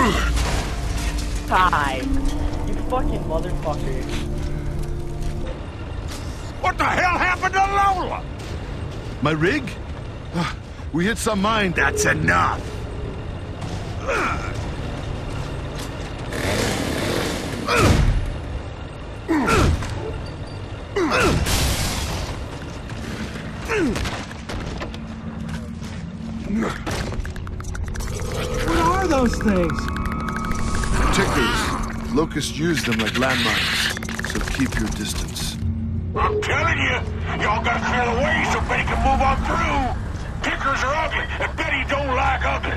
Time. You fucking motherfucker. What the hell happened to Lola? My rig? We hit some mine. That's enough. What are those things? Tickers. Locusts use them like landmines, so keep your distance. I'm telling you, y'all gotta clear the way so Betty can move on through. Tickers are ugly, and Betty don't like ugly.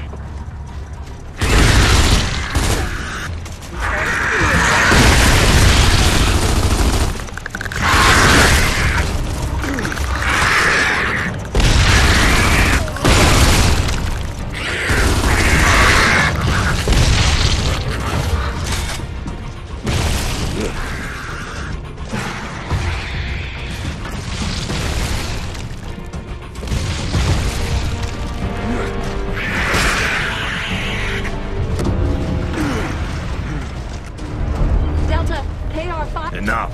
Enough.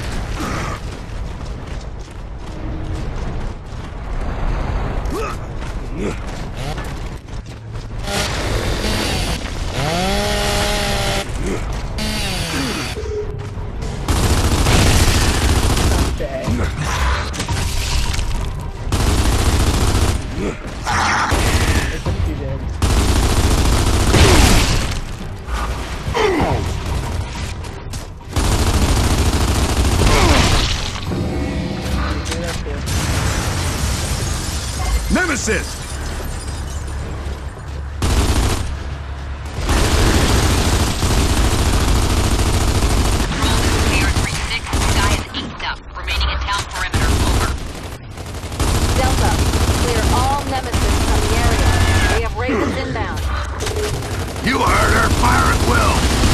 Nemesis! You heard her. Fire at will.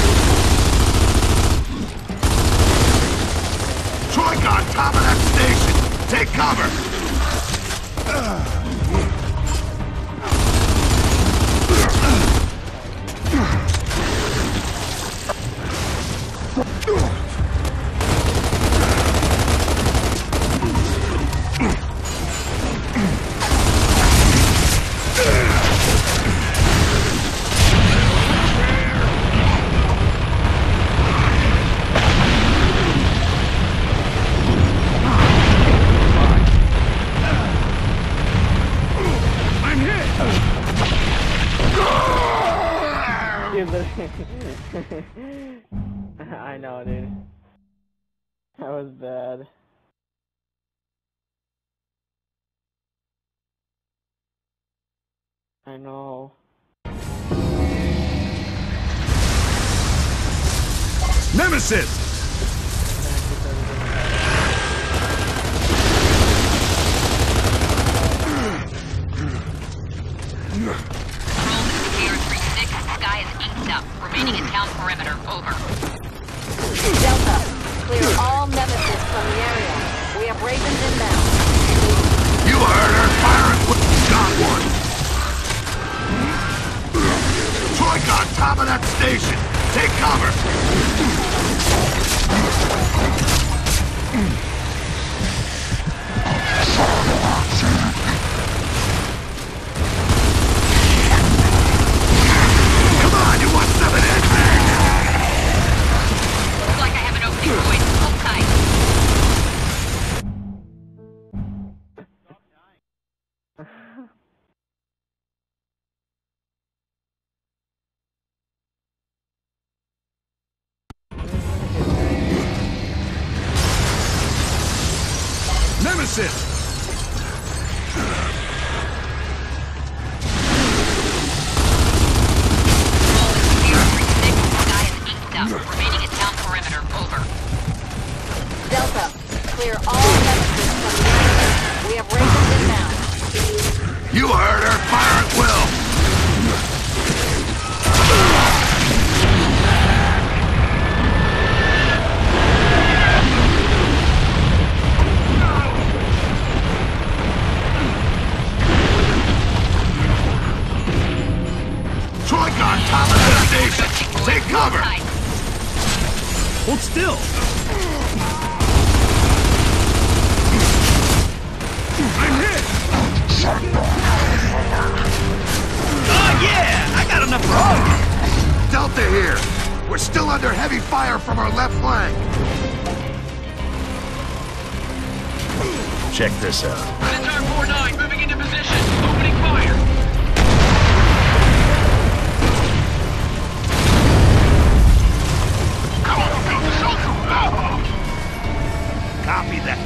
Troika on top of that station. Take cover. I know, dude. That was bad. I know. Nemesis! Remaining in town perimeter. Over. Delta, clear all Nemesis from the area. We have Ravens inbound. You heard her. Fire at will. Got one. Troika on top of that station. Take cover. Come on, you want some of this? Looks like I have an opening, boys. Hold tight. Nemesis! Remaining in town perimeter. Over. Delta, clear all Nemesis from the area. We have Ravens inbound. You heard her. Fire at will. Take cover! Hold still! I'm hit! Oh yeah! I got enough room! Delta here! We're still under heavy fire from our left flank! Check this out. Centaur 4-9 moving into position. Opening fire. Copy that.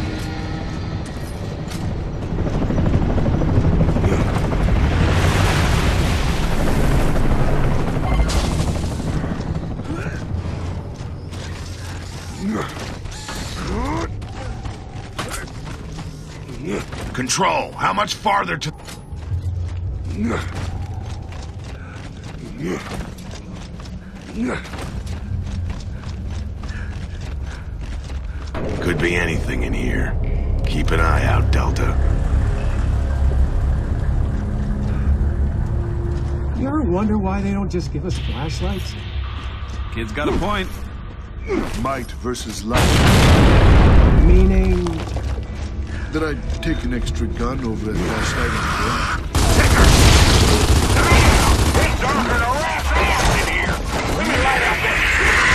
Control, how much farther to... Could be anything in here. Keep an eye out, Delta. You ever wonder why they don't just give us flashlights? Kid's got a point. Might versus light. Meaning... That I'd take an extra gun over at last night. It's darker than a rat's ass in here! Let me light up this...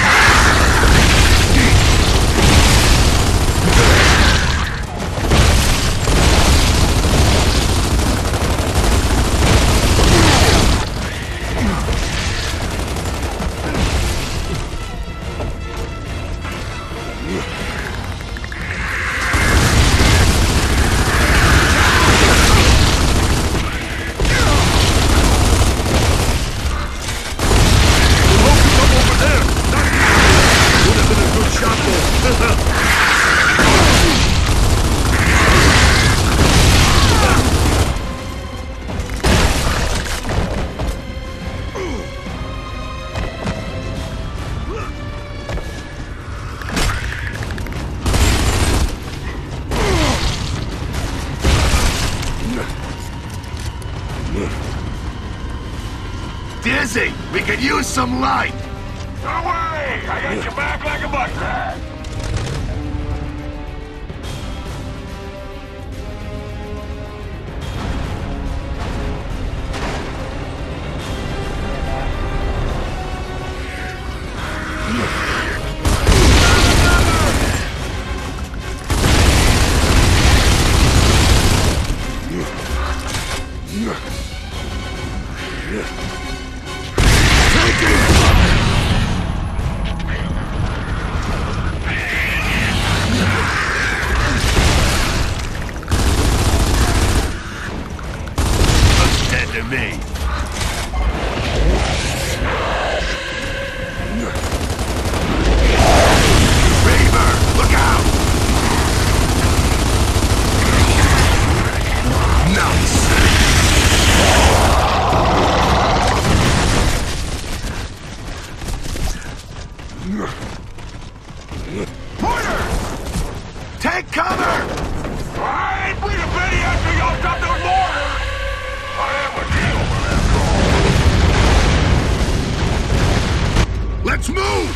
Dizzy, we could use some light. Don't worry, I got your back like a butt crack. Take cover! I ain't waiting for any after y'all stop those mortars! I am a deal with that. Let's move!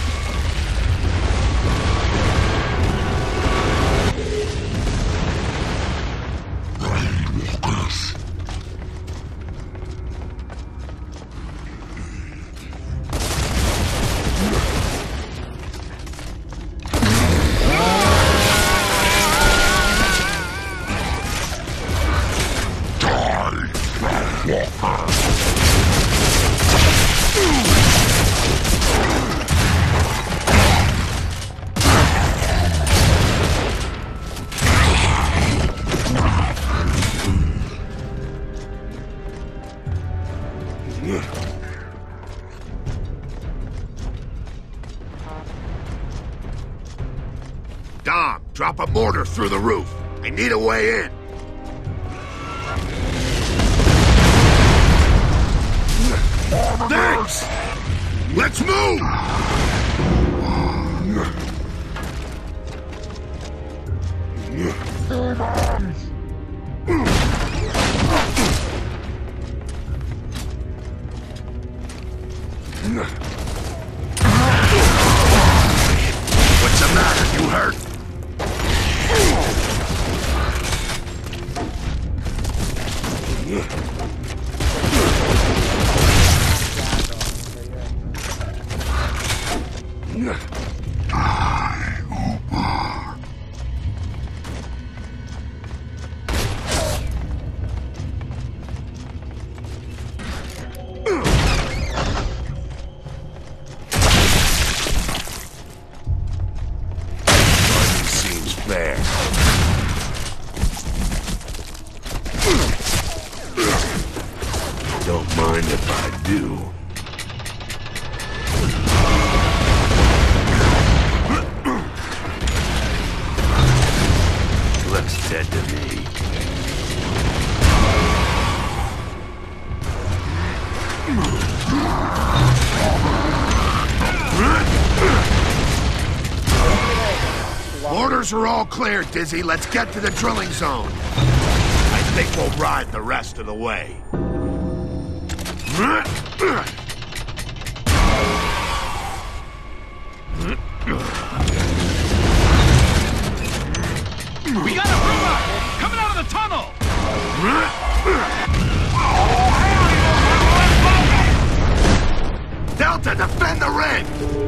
Dom, drop a mortar through the roof. I need a way in. Thanks! Let's move! Don't mind if I do. Looks dead to me. Orders are all clear, Dizzy. Let's get to the drilling zone. I think we'll ride the rest of the way. We got a rumor! Coming out of the tunnel! Delta, defend the ring!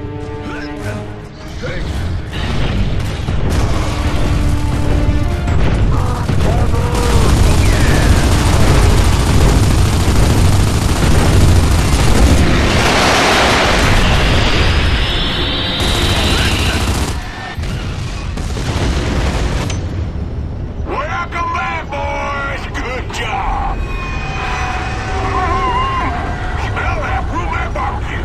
Welcome back, boys! Good job! Smell that room barbecue!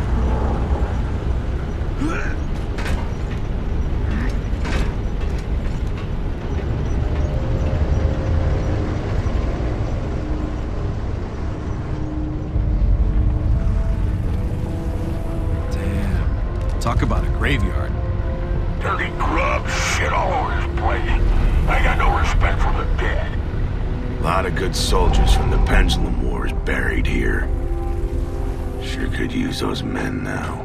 Damn. Talk about a graveyard. Dirty grub, shit all over this place. I got no respect for the dead. A lot of good soldiers from the Pendulum Wars buried here. Sure could use those men now.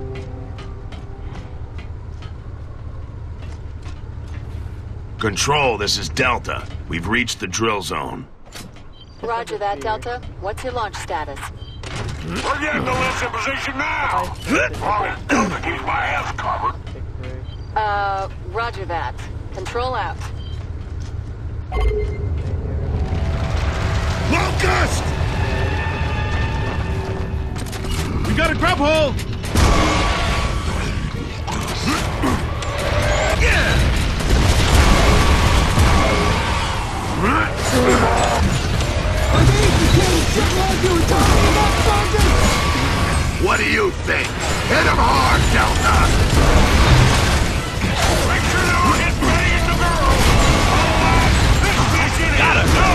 Control, this is Delta. We've reached the drill zone. Roger that, Delta. What's your launch status? We're getting the list in position now! Long as Delta keeps my ass covered. Roger that. Control out. Locust! We got a grub hole! What do you think? Hit him hard, Delta! Make sure they don't hit Betty and the girl! Otherwise, this mission gotta go!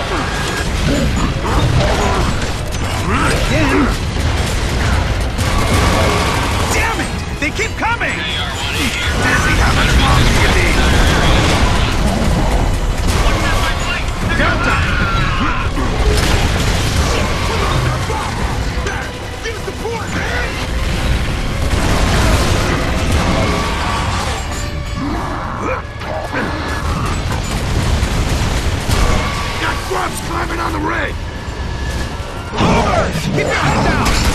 Damn it! They keep coming! Dizzy, how much longer do you need? Delta! Give support, man! Got grubs climbing on the rig! Keep your head down!